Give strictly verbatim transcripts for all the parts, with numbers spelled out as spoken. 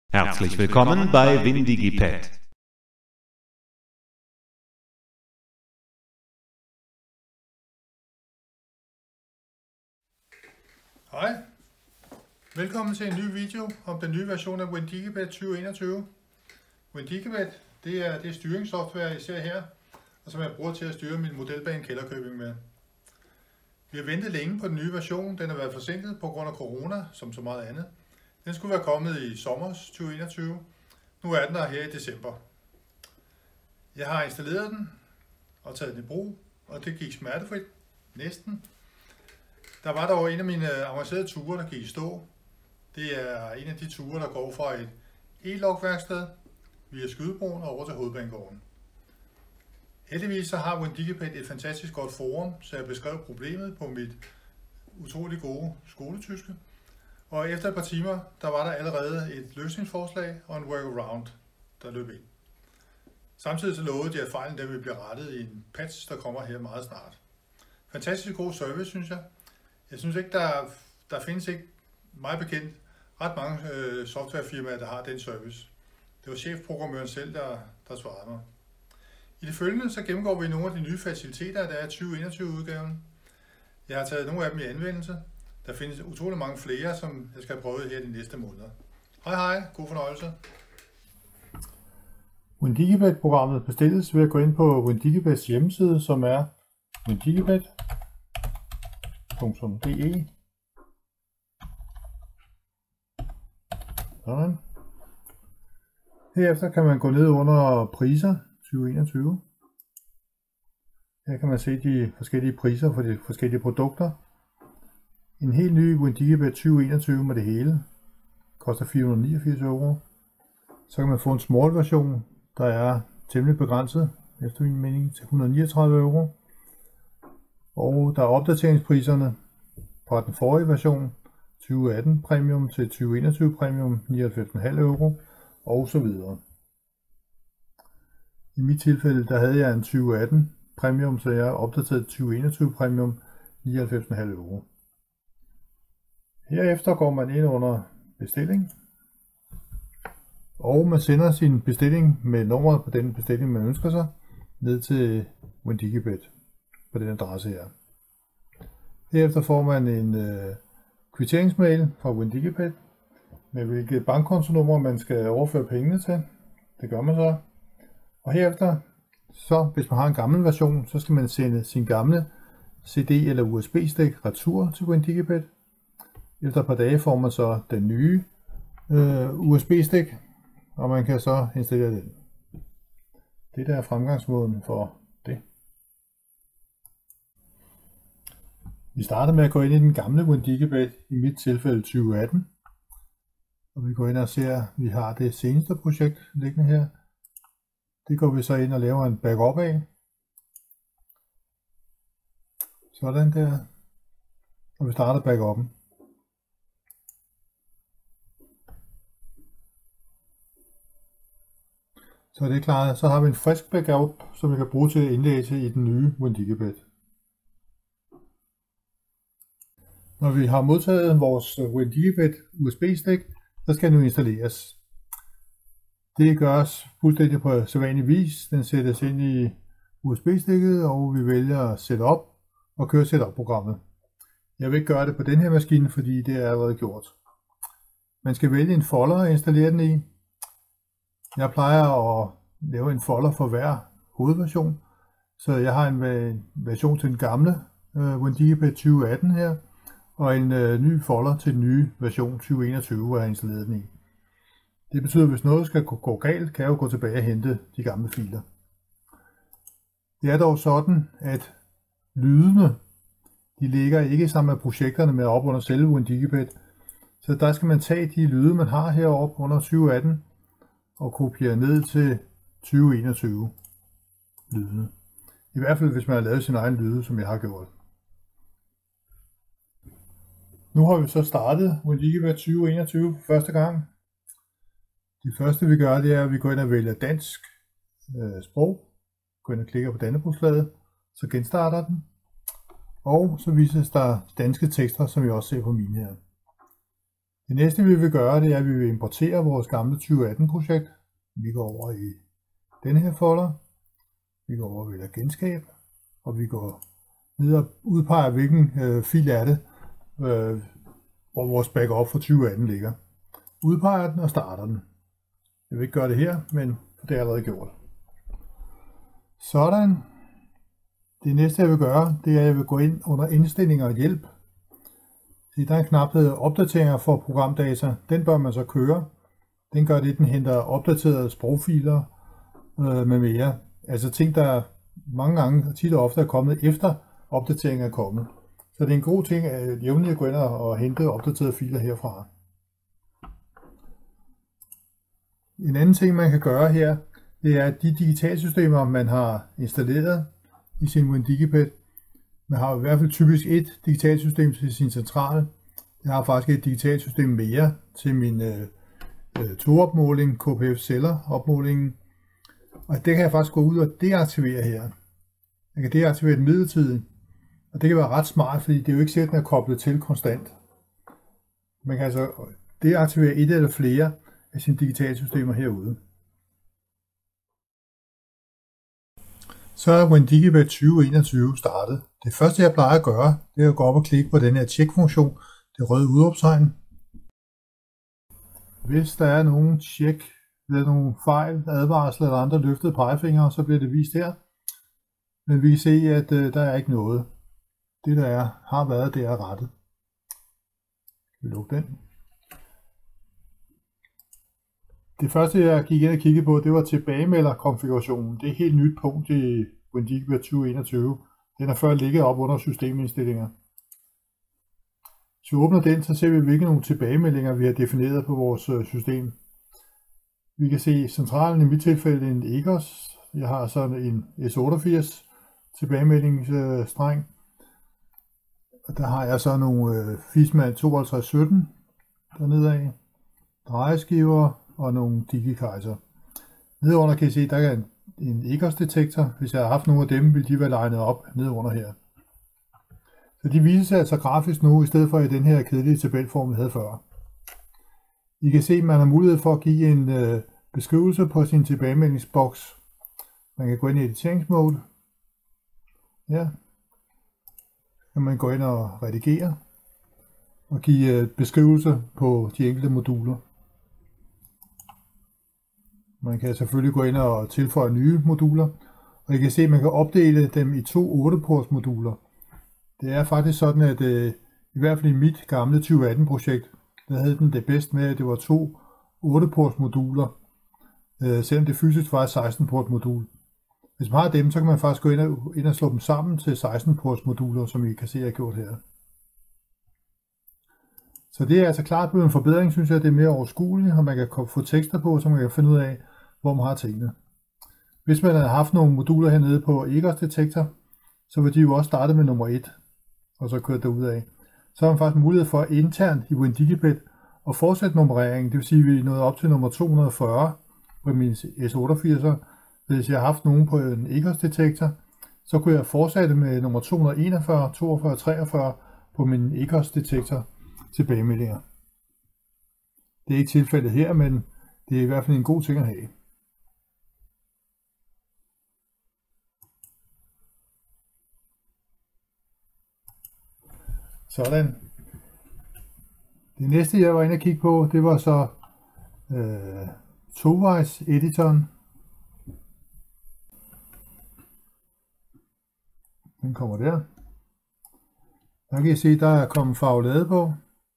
Herzlich willkommen bei WinDigiPad. Hej, velkommen til en ny video om den nye version af WinDigiPad tyve enogtyve. WinDigiPad, det er det styringssoftware, I ser her, og som jeg bruger til at styre min modelbane Kælderkøbing med. Vi har ventet længe på den nye version. Den har været forsinket på grund af corona, som så meget andet. Den skulle være kommet i sommer tyve enogtyve. Nu er den der her i december. Jeg har installeret den og taget den i brug, og det gik smertefrit. Næsten. Der var dog en af mine avancerede ture, der gik i stå. Det er en af de ture, der går fra et e-log-værksted via Skydebroen og over til Hovedbanegården. Heldigvis så har WinDigiPad et fantastisk godt forum, så jeg beskrev problemet på mit utrolig gode skoletyske. Og efter et par timer, der var der allerede et løsningsforslag og en workaround, der løb ind. Samtidig så lovede de, at fejlen der vil blive rettet i en patch, der kommer her meget snart. Fantastisk god service, synes jeg. Jeg synes ikke, der, der findes ikke, meget bekendt, ret mange øh, softwarefirmaer, der har den service. Det var chefprogrammøren selv, der, der svarede mig. I det følgende så gennemgår vi nogle af de nye faciliteter, der er i tyve enogtyve udgaven. Jeg har taget nogle af dem i anvendelse. Der findes utrolig mange flere, som jeg skal prøve her de næste måneder. Hej hej, god fornøjelse. WinDigiPad-programmet bestilles ved at gå ind på WinDigiPads hjemmeside, som er windigipad punktum d e. Sådan. Herefter kan man gå ned under priser tyve enogtyve. Her kan man se de forskellige priser for de forskellige produkter. En helt ny WinDigiPad tyve enogtyve med det hele koster fire hundrede og niogfirs euro. Så kan man få en small version, der er temmelig begrænset, efter min mening, til et hundrede og niogtredive euro. Og der er opdateringspriserne fra den forrige version, tyve atten Premium til tyve enogtyve Premium, nioghalvfems komma fem euro, og så videre. I mit tilfælde, der havde jeg en tyve atten Premium, så jeg opdateret tyve enogtyve Premium, nioghalvfems komma fem euro. Herefter går man ind under bestilling, og man sender sin bestilling med nummeret på den bestilling, man ønsker sig, ned til WinDigiPad på den adresse her. Herefter får man en øh, kvitteringsmail fra WinDigiPad med hvilket bankkontonummer man skal overføre pengene til. Det gør man så. Og herefter, så hvis man har en gammel version, så skal man sende sin gamle C D eller U S B-stik retur til WinDigiPad. Efter et par dage får man så den nye øh, U S B-stik, og man kan så installere den. Det der er fremgangsmåden for det. Vi starter med at gå ind i den gamle WinDigiPad, i mit tilfælde tyve atten. Og vi går ind og ser, at vi har det seneste projekt liggende her. Det går vi så ind og laver en backup af. Sådan der. Og vi starter backuppen. Så er det klart. Så har vi en frisk backup, som vi kan bruge til at indlæse i den nye WinDigiPad. Når vi har modtaget vores WinDigiPad U S B-stik, så skal den nu installeres. Det gøres fuldstændig på sædvanlig vis. Den sættes ind i U S B-stikket, og vi vælger setup og køre setup-programmet. Jeg vil ikke gøre det på den her maskine, fordi det er allerede gjort. Man skal vælge en folder at installere den i. Jeg plejer at lave en folder for hver hovedversion, så jeg har en version til den gamle uh, WinDigiPad tyve atten her, og en uh, ny folder til den nye version tyve enogtyve, hvor jeg har installeret den i. Det betyder, at hvis noget skal gå galt, kan jeg jo gå tilbage og hente de gamle filer. Det er dog sådan, at lydene de ligger ikke sammen med projekterne med op under selve WinDigiPad, så der skal man tage de lyde, man har heroppe under tyve atten, og kopiere ned til tyve enogtyve lydene. I hvert fald hvis man har lavet sin egen lyde, som jeg har gjort. Nu har vi så startet WinDigiPad tyve enogtyve for første gang. Det første vi gør, det er, at vi går ind og vælger dansk øh, sprog. Går ind og klikker på dannebrogsflaget, så genstarter den. Og så vises der danske tekster, som vi også ser på mine her. Det næste vi vil gøre, det er, at vi vil importere vores gamle tyve atten projekt. Vi går over i den her folder. Vi går over og vælger genskab, og vi går ned og udpeger, hvilken øh, fil er det, øh, hvor vores backup for tyve atten ligger. Udpeger den og starter den. Jeg vil ikke gøre det her, men det er allerede gjort. Sådan. Det næste jeg vil gøre, det er, at jeg vil gå ind under indstillinger og hjælp. Så der er en knap, der hedder opdateringer for programdata. Den bør man så køre. Den gør det, den henter opdaterede sprogfiler øh, med mere. Altså ting, der mange gange tit og ofte er kommet efter opdateringen er kommet. Så det er en god ting at jævnligt gå ind og hente opdaterede filer herfra. En anden ting man kan gøre her, det er at de digitalsystemer man har installeret i sin WinDigibet. Man har i hvert fald typisk et digitalsystem til sin centrale. Jeg har faktisk et digitalsystem mere til min øh, togopmåling, K P F Celler opmålingen. Og det kan jeg faktisk gå ud og deaktivere her. Jeg kan deaktivere den midlertidigt. Og det kan være ret smart, fordi det er jo ikke sikkert, at den er koblet til konstant. Man kan altså deaktivere et eller flere af sine digitalsystemer herude. Så er WinDigibet tyve enogtyve startet. Det første jeg plejer at gøre, det er at gå op og klikke på den her tjek-funktion, det røde udråbstegn. Hvis der er nogen tjek, eller nogle fejl, advarsler eller andre løftede pegefingre, så bliver det vist her. Men vi kan se, at øh, der er ikke noget. Det der er, har været, det er rettet. Vi lukker den. Det første jeg gik ind og kiggede på, det var tilbagemelderkonfigurationen. Det er et helt nyt punkt i WinDigibet tyve enogtyve. Den har før ligget op under systemindstillinger. Hvis vi åbner den, så ser vi, hvilke nogle tilbagemeldinger vi har defineret på vores system. Vi kan se centralen i mit tilfælde en E G O S. Jeg har sådan en S otteogfirs tilbagemeldingsstreng. Og der har jeg så nogle Fisman tooghalvtreds sytten dernede af, drejeskiver og nogle DigiKaiser. Nedenunder kan I se, der er en, en E G O S-detektor. Hvis jeg har haft nogle af dem, vil de være legnet op nedenunder her. Så de viser sig altså grafisk nu, i stedet for i den her kedelige tabelform, vi havde før. I kan se, at man har mulighed for at give en øh, beskrivelse på sin tilbagemeldingsboks. Man kan gå ind i editeringsmode. Ja. Så kan man gå ind og redigere og give øh, beskrivelser på de enkelte moduler. Man kan selvfølgelig gå ind og tilføje nye moduler, og I kan se, at man kan opdele dem i to otte ports moduler. Det er faktisk sådan, at øh, i hvert fald i mit gamle tyve atten projekt, der havde den det bedst med, at det var to otte ports moduler, øh, selvom det fysisk var et seksten port modul. Hvis man har dem, så kan man faktisk gå ind og, ind og slå dem sammen til seksten ports moduler, som I kan se, jeg har gjort her. Så det er altså klart blevet en forbedring, synes jeg. Det er mere overskueligt, og man kan få tekster på, så man kan finde ud af, hvor man har tingene. Hvis man havde haft nogle moduler hernede på E G O S-detektor, så vil de jo også starte med nummer et, og så køre derudad. Så har man faktisk mulighed for internt i WinDigibet at fortsætte nummereringen. Det vil sige, at vi er nået op til nummer to hundrede og fyrre på min S otteogfirser. Hvis jeg har haft nogen på en E G O S-detektor, så kunne jeg fortsætte med nummer to hundrede og enogfyrre, toogfyrre, treogfyrre på min E G O S-detektor tilbagemeldinger. Det er ikke tilfældet her, men det er i hvert fald en god ting at have. Sådan. Det næste jeg var inde og kigge på, det var så øh, tovejs editoren. Den kommer der. Der kan I se, der er kommet farvelade på.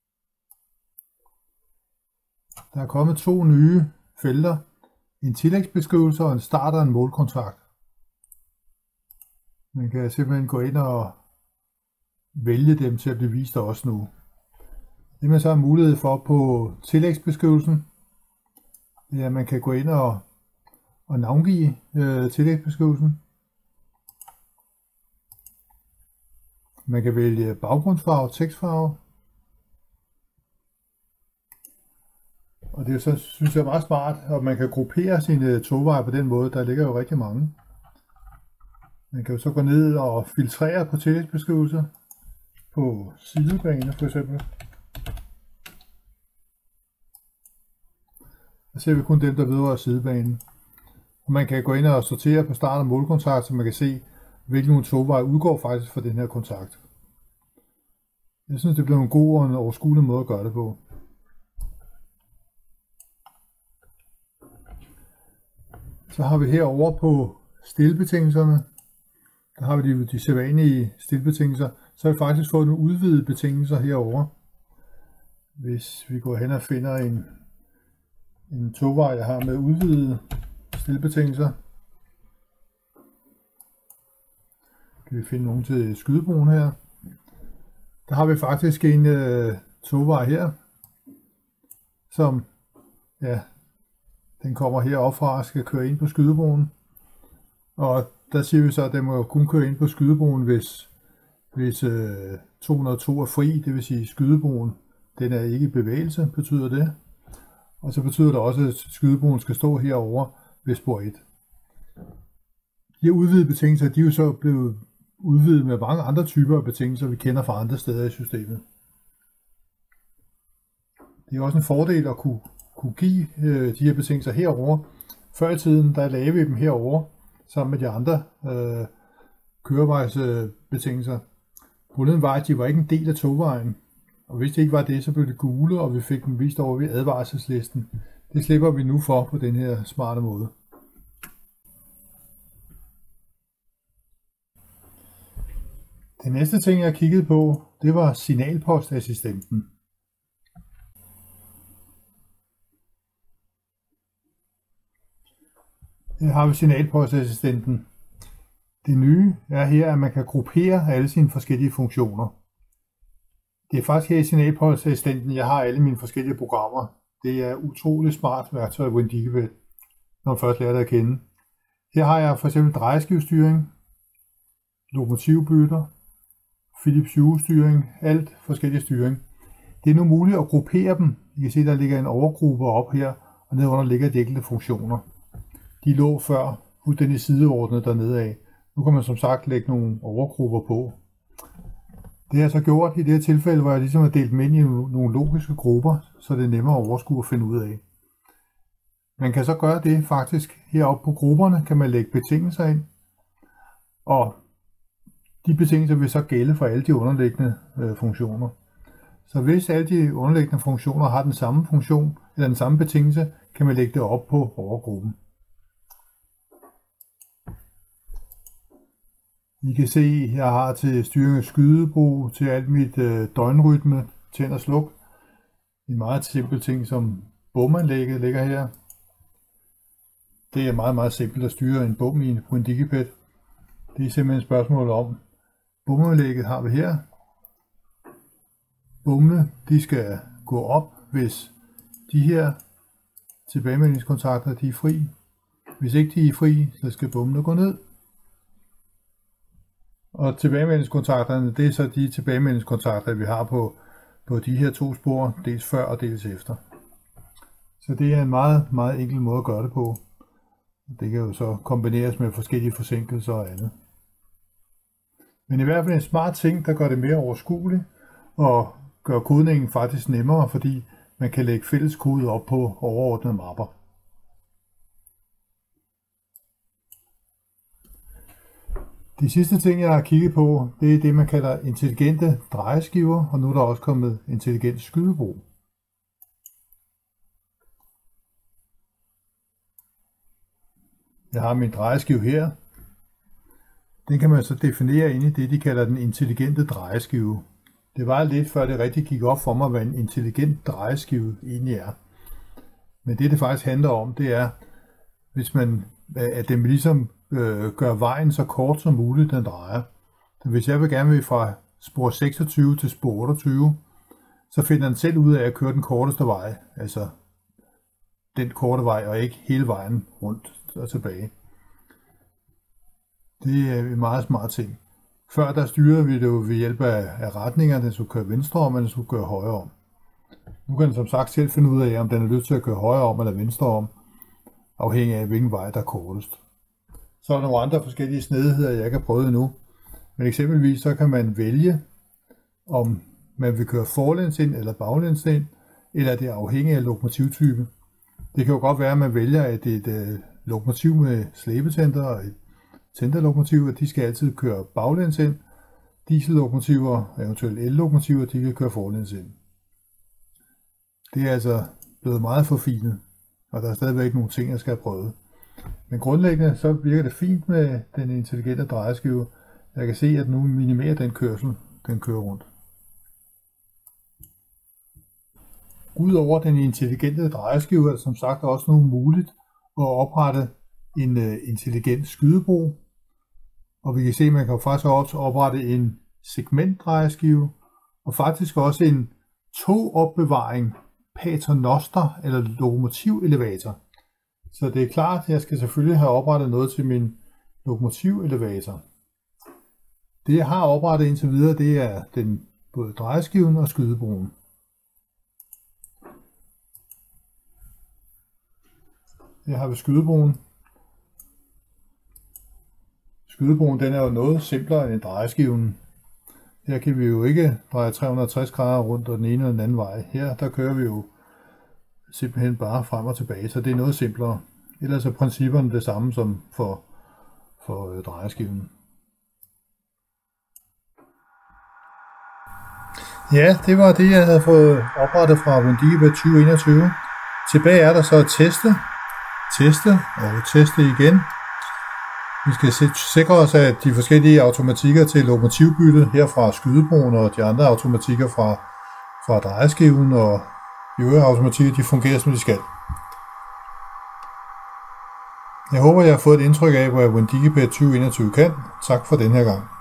Der er kommet to nye felter. En tillægsbeskrivelse og en start og en målkontrakt. Man kan simpelthen gå ind og vælge dem til at blive vist også nu. Det man så har mulighed for på tillægsbeskrivelsen, det er, at man kan gå ind og, og navngive øh, tillægsbeskrivelsen. Man kan vælge baggrundsfarve og tekstfarve. Og det er så, synes jeg, er meget smart, at man kan gruppere sine togveje på den måde. Der ligger jo rigtig mange. Man kan jo så gå ned og filtrere på tillægsbeskrivelser på sidebaner for eksempel. Der ser vi kun dem, der vedrører sidebanen. Og man kan gå ind og sortere på start- og målkontakt, så man kan se, hvilken togvej udgår faktisk fra den her kontakt. Jeg synes, det bliver en god og en overskuelig måde at gøre det på. Så har vi herovre på stillebetingelserne, der har vi de, de sædvanlige stillebetingelser. Så har vi faktisk fået nogle udvidede betingelser herovre. Hvis vi går hen og finder en, en togvej, jeg har med udvidede stillebetingelser, kan vi finde nogle til skydebroen her. Der har vi faktisk en øh, togvej her, som ja, den kommer heroppe fra og skal køre ind på skydebroen. Og der siger vi så, at den må kun køre ind på skydebroen, hvis, hvis øh, to hundrede og to er fri, det vil sige skydebroen den er ikke i bevægelse, betyder det. Og så betyder det også, at skydebroen skal stå herovre ved spor et. De her udvidede betingelser, de er jo så blevet udvidet med mange andre typer af betingelser, vi kender fra andre steder i systemet. Det er også en fordel at kunne, kunne give øh, de her betingelser herover. Før i tiden, der lavede vi dem herover sammen med de andre øh, kørevejsbetingelser. Problemet var, at de var ikke en del af togvejen. Og hvis det ikke var det, så blev det gule, og vi fik dem vist over ved advarselslisten. Det slipper vi nu for på den her smarte måde. Det næste ting, jeg kiggede på, det var signalpostassistenten. Her har vi signalpostassistenten. Det nye er her, at man kan gruppere alle sine forskellige funktioner. Det er faktisk her i signalpostassistenten, jeg har alle mine forskellige programmer. Det er utroligt smart værktøj i WinDigibet, når man først lærer det at kende. Her har jeg for eksempel drejeskivestyring, lokomotivbytter, Philips Hue-styring, alt forskellige styring. Det er nu muligt at gruppere dem. I kan se, der ligger en overgruppe op her, og nedenunder ligger de enkelte funktioner. De lå før fuldstændig sideordnet dernede af. Nu kan man som sagt lægge nogle overgrupper på. Det har jeg så gjort i det her tilfælde, hvor jeg ligesom har delt dem ind i nogle logiske grupper, så det er nemmere at overskue og finde ud af. Man kan så gøre det faktisk heroppe på grupperne, kan man lægge betingelser ind, og de betingelser vil så gælde for alle de underliggende øh, funktioner. Så hvis alle de underliggende funktioner har den samme funktion, eller den samme betingelse, kan man lægge det op på overgruppen. I kan se, at jeg har til styring af skydebro, til alt mit øh, døgnrytme, tænd og sluk. En meget simpel ting som bomanlægget ligger her. Det er meget, meget simpelt at styre en bom i en WinDigibet. Det er simpelthen et spørgsmål om, bomanlægget har vi her. Bommene, de skal gå op, hvis de her tilbagemeldingskontakter de er fri. Hvis ikke de er fri, så skal bommene gå ned. Og tilbagemeldingskontakterne, det er så de tilbagemeldingskontakter, vi har på, på de her to spor, dels før og dels efter. Så det er en meget, meget enkel måde at gøre det på. Det kan jo så kombineres med forskellige forsinkelser og andet. Men i hvert fald en smart ting, der gør det mere overskueligt og gør kodningen faktisk nemmere, fordi man kan lægge fælles kode op på overordnede mapper. De sidste ting, jeg har kigget på, det er det, man kalder intelligente drejeskiver, og nu er der også kommet intelligent skydebro. Jeg har min drejeskive her. Den kan man så definere ind i det, de kalder den intelligente drejeskive. Det var lidt før det rigtig gik op for mig, hvad en intelligent drejeskive egentlig er. Men det, det faktisk handler om, det er, hvis man, at den ligesom øh, gør vejen så kort som muligt, den drejer. Så hvis jeg vil gerne vil fra spor seksogtyve til spor otteogtyve, så finder den selv ud af at køre den korteste vej, altså den korte vej, og ikke hele vejen rundt og tilbage. Det er en meget smart ting. Før der styrede vi det jo ved hjælp af, af retninger, den skulle køre venstre om, eller den skulle køre højre om. Nu kan den som sagt selv finde ud af, om den er lyst til at køre højre om eller venstre om, afhængig af hvilken vej der er kortest. Så er der nogle andre forskellige snedigheder, jeg ikke har prøvet endnu. Men eksempelvis så kan man vælge, om man vil køre forlæns ind eller baglæns ind, eller det er afhængig af lokomotivtype. Det kan jo godt være, at man vælger, at et øh, lokomotiv med slæbetænder og et tænderlokomotiv, at de skal altid køre baglæns ind. Diesellokomotiver, eventuelt el-lokomotiver, de kan køre forlæns ind. Det er altså blevet meget forfinet, og der er stadigvæk nogle ting, jeg skal have prøvet. Men grundlæggende så virker det fint med den intelligente drejeskive. Jeg kan se, at nu minimerer den kørsel, den kører rundt. Udover den intelligente drejeskive er det som sagt også nu muligt at oprette en uh, intelligent skydebro. Og vi kan se, at man kan faktisk også oprette en segmentdrejeskive, og faktisk også en togopbevaring, paternoster eller lokomotivelevator. Så det er klart, at jeg skal selvfølgelig have oprettet noget til min lokomotivelevator. Det jeg har oprettet indtil videre, det er den både drejeskiven og skydebroen. Jeg har ved skydebroen. Skydebroen den er jo noget simplere end drejeskiven. Her kan vi jo ikke dreje tre hundrede og tres grader rundt og den ene og den anden vej. Her der kører vi jo simpelthen bare frem og tilbage, så det er noget simplere. Ellers er principperne det samme som for, for øh, drejeskiven. Ja, det var det, jeg havde fået oprettet fra WinDigiPet tyve enogtyve. Tilbage er der så at teste, teste og teste igen. Vi skal sikre os, at de forskellige automatikker til lokomotivbytte her fra skydebroen og de andre automatikker fra, fra drejeskiven og de øvrige automatikker, de fungerer som de skal. Jeg håber, jeg har fået et indtryk af, hvad WinDigiPet tyve enogtyve kan. Tak for den her gang.